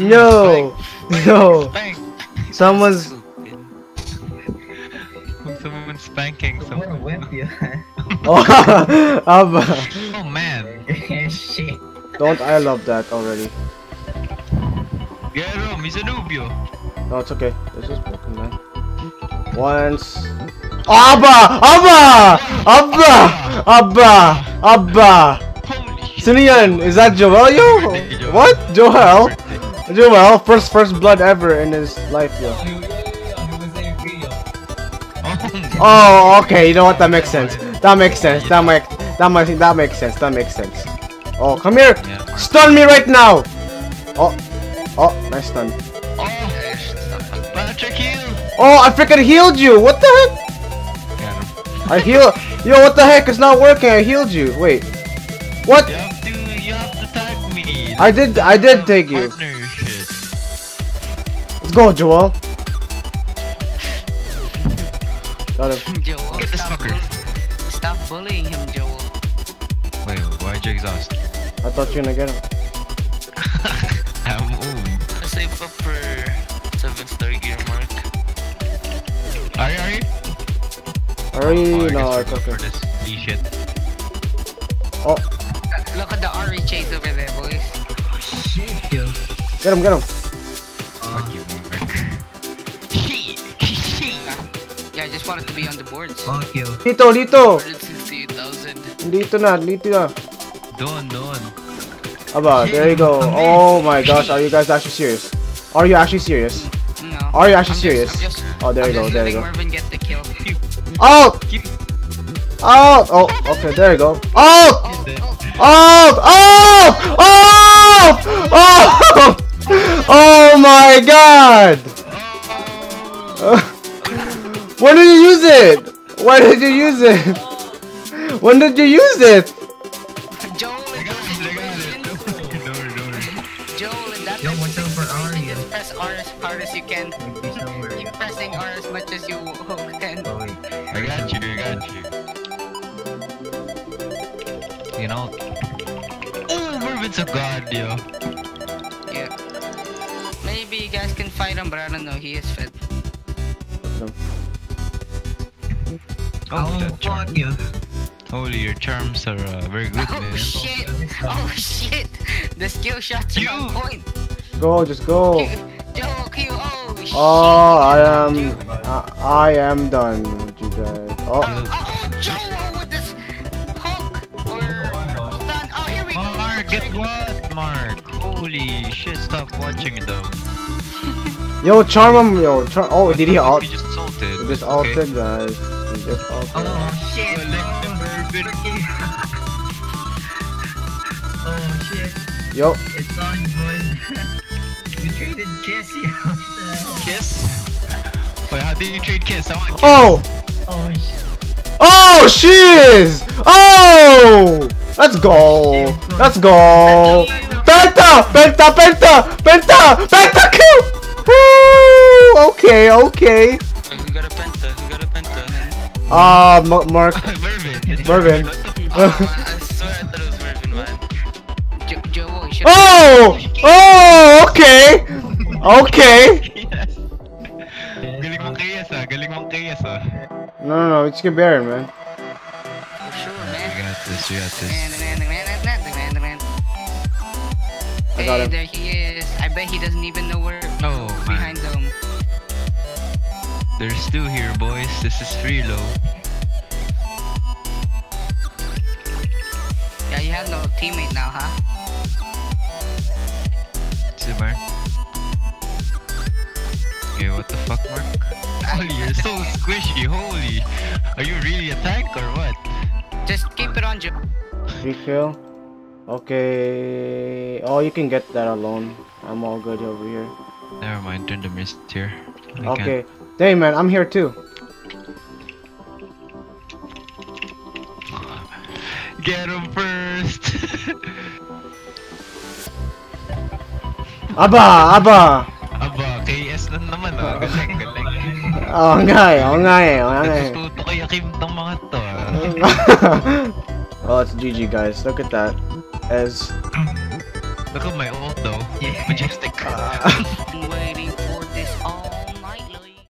No! No! Spank! Someone's... Someone's spanking What a someone. wimp you Oh, Abba. Oh man! Shit. Don't I love that already. Get him! He's a noobio! No, it's okay. This is broken, man. Once... Abba! Abba! Abba! Abba! Abba! Holy shit! Sino yan? Is that Joel, yo? What? Joel? Joel? First blood ever in his life, yo. Oh, okay. You know what? That makes sense. That makes sense. That makes sense. That makes sense. Oh, come here. Yeah. Stun me right now. Oh, nice stun. Oh! Patrick heal! Oh, I freaking healed you. What the heck? Got him. I heal. Yo, what the heck? It's not working. I healed you. Wait. What? You have to tag me! I did take you. Partner shit. Let's go, Joel. Got him. Joel, Get this fucker. stop bullying him, Joel. Wait, why'd you exhaust? I thought you were gonna get him. I'm Save up for 7-star gear mark. Are you? Hurry, I no, guess it's we're okay. for this shit. Oh, Look at the RE chase over there, boys. Shit, yo. get him. Fuck you, Mark. Yeah, I just wanted to be on the boards. Fuck you. Dito. 168,000. Dito na. Doon. Aba, there you go. Oh my gosh, are you guys actually serious? Are you actually serious? No. Are you actually serious? Oh, there you go. Letting Mervin get the kill. Out! Out! Oh, okay, there you go. Out! Out! Out! Out! Oh! Oh my god! When did you use it? Why did you use it? When did you use it? Joel, Joel, in that Yo, watch out for Ari. just press R as hard as you can. Keep pressing R as much as you can. I got you. You know. Oh, Mervin's a god, yo. Yeah. Maybe you guys can fight him, but I don't know. He is fed. Oh, the charm. fuck you. Holy, your charms are very good, Oh man. shit! Oh shit! The skill shots are on point. Go, just go. Joel, Q, oh shit! Oh, I am done with you guys. Oh, Oh, Joel with this hook or stun. Oh, here we go. Mark, get what? Mark. Holy shit, stop watching them. yo, charm him, yo. Oh, did he alt? He just salted. He just alted, guys. He just alted. Oh shit. Oh shit. Yo, It's on, boys. You traded Kiss, yo. Kiss? Wait, how did you trade Kiss? I want Kiss. oh, Oh shit. oh, shiz! Oh, let's go. Let's go. Penta, kill. Woo! Okay. Who got a penta? Mark. Mervin. Mervin. I swear I thought it was Mervin, man. Joel, you should. Oh, okay. Galing mong kayas ah. No, it's good Baron, man. For sure, man. We got this. I got Hey, him. there he is. I bet he doesn't even know we're Oh, behind them. There's two here, boys. This is Freelo. Yeah, you have no teammate now, huh? Simmer. Okay, what the fuck, Mark? Holy, you're so squishy. Holy. Are you really a tank or what? Just keep it on, Joe. 3 kill. Okay. Oh, you can get that alone. I'm all good over here. Never mind, turn the mist here. I Okay. Hey, man, I'm here too. can't. Get him first. Aba! Aba, KS lang naman ah. Galing. Oo nga eh. Natututo kay Akim tong mga to ah. Oh, it's GG, guys. Look at that. As Look at my ult though. Yeah. Majestic. I'm waiting